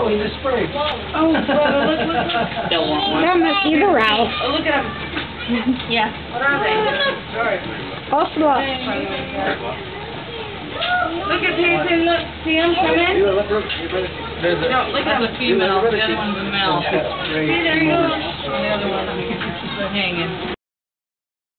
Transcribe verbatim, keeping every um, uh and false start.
Oh, he's a sprig. Oh, brother, look, look, look. Don't want one. That mosquito route. Oh, look at him. Yeah. What are they? Sorry. Ocelots. Look at Peyton, look. See him come in? There's a, No, look at That's him. a female. The other one's a male. See, there he goes. The other one's hanging.